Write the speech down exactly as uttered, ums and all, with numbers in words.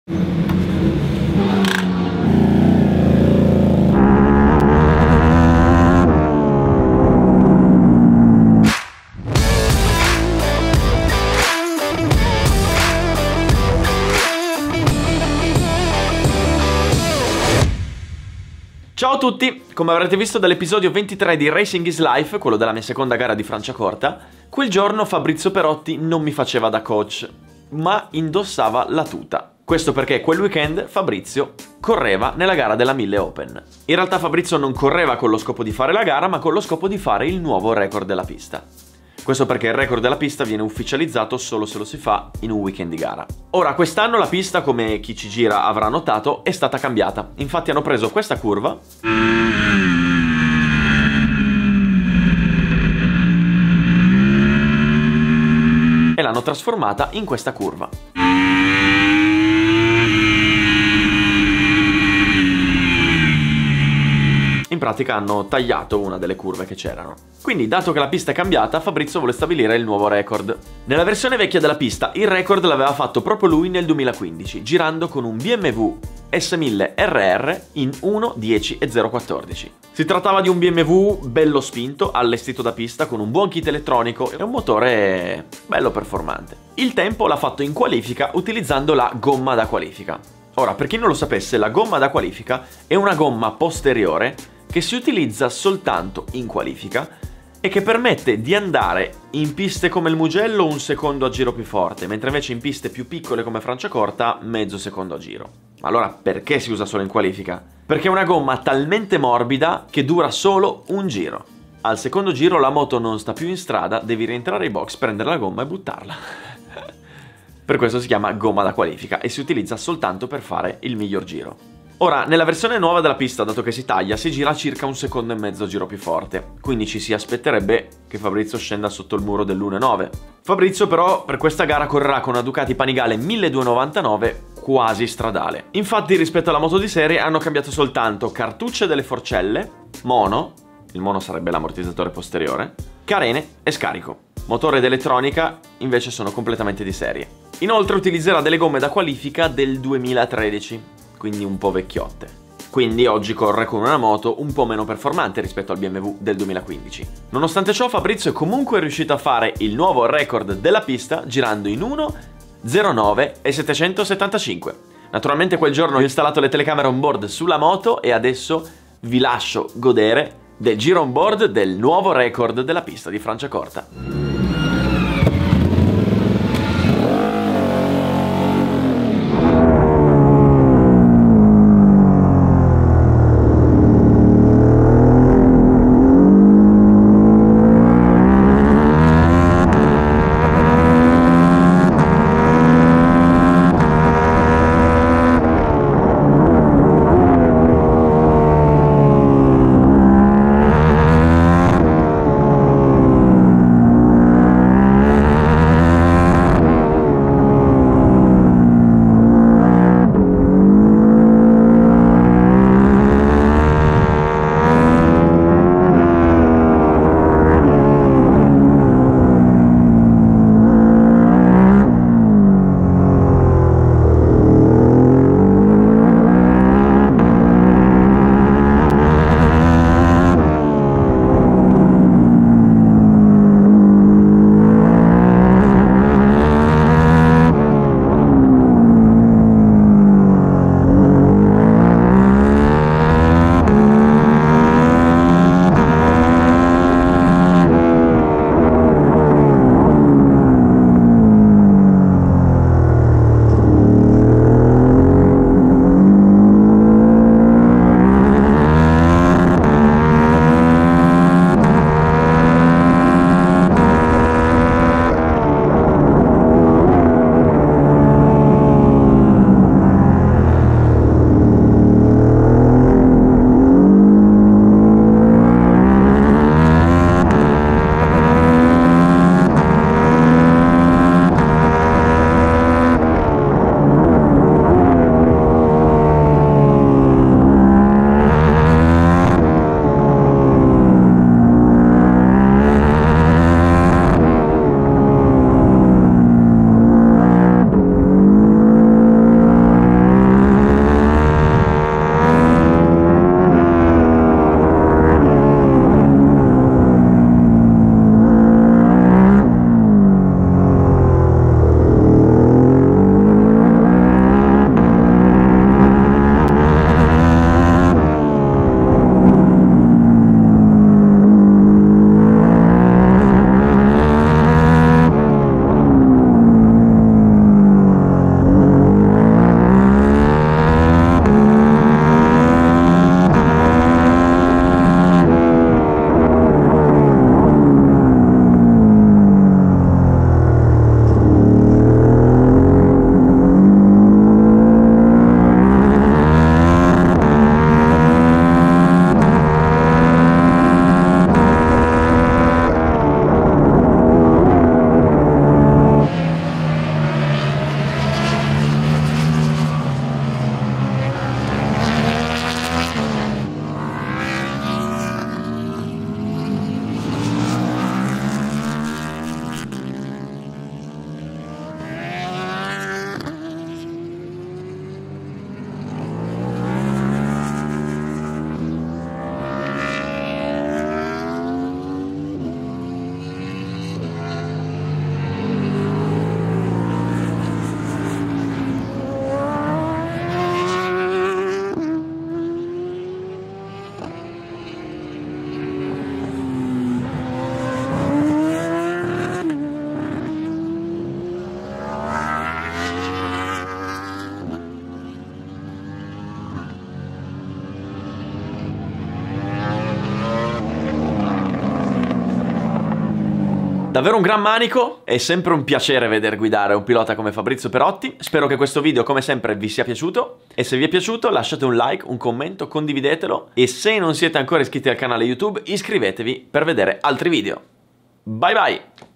Ciao a tutti! Come avrete visto dall'episodio ventitré di Racing is Life, quello della mia seconda gara di Franciacorta, quel giorno Fabrizio Perotti non mi faceva da coach, ma indossava la tuta. Questo perché quel weekend Fabrizio correva nella gara della mille Open. In realtà Fabrizio non correva con lo scopo di fare la gara, ma con lo scopo di fare il nuovo record della pista. Questo perché il record della pista viene ufficializzato solo se lo si fa in un weekend di gara. Ora, quest'anno la pista, come chi ci gira avrà notato, è stata cambiata. Infatti hanno preso questa curva e l'hanno trasformata in questa curva. In pratica hanno tagliato una delle curve che c'erano. Quindi, dato che la pista è cambiata, Fabrizio vuole stabilire il nuovo record. Nella versione vecchia della pista, il record l'aveva fatto proprio lui nel duemilaquindici, girando con un B M W S mille R R in uno dieci e zero quattordici. Si trattava di un B M W bello spinto, allestito da pista, con un buon kit elettronico e un motore bello performante. Il tempo l'ha fatto in qualifica utilizzando la gomma da qualifica. Ora, per chi non lo sapesse, la gomma da qualifica è una gomma posteriore che si utilizza soltanto in qualifica e che permette di andare in piste come il Mugello un secondo a giro più forte, mentre invece in piste più piccole come Franciacorta mezzo secondo a giro. Ma allora perché si usa solo in qualifica? Perché è una gomma talmente morbida che dura solo un giro. Al secondo giro la moto non sta più in strada, devi rientrare ai box, prendere la gomma e buttarla. Per questo si chiama gomma da qualifica e si utilizza soltanto per fare il miglior giro. Ora, nella versione nuova della pista, dato che si taglia, si gira circa un secondo e mezzo giro più forte, quindi ci si aspetterebbe che Fabrizio scenda sotto il muro dell'uno virgola nove. Fabrizio però per questa gara correrà con una Ducati Panigale milleduecentonovantanove quasi stradale. Infatti rispetto alla moto di serie hanno cambiato soltanto cartucce delle forcelle, mono, il mono sarebbe l'ammortizzatore posteriore, carene e scarico. Motore ed elettronica invece sono completamente di serie. Inoltre utilizzerà delle gomme da qualifica del duemilatredici. Quindi un po' vecchiotte. Quindi oggi corre con una moto un po' meno performante rispetto al B M W del duemilaquindici. Nonostante ciò, Fabrizio è comunque riuscito a fare il nuovo record della pista girando in uno zero nove e settecentosettantacinque. Naturalmente quel giorno ho installato le telecamere on board sulla moto e adesso vi lascio godere del giro on board del nuovo record della pista di Franciacorta. Davvero un gran manico, è sempre un piacere veder guidare un pilota come Fabrizio Perotti. Spero che questo video come sempre vi sia piaciuto e se vi è piaciuto lasciate un like, un commento, condividetelo e se non siete ancora iscritti al canale YouTube iscrivetevi per vedere altri video. Bye bye!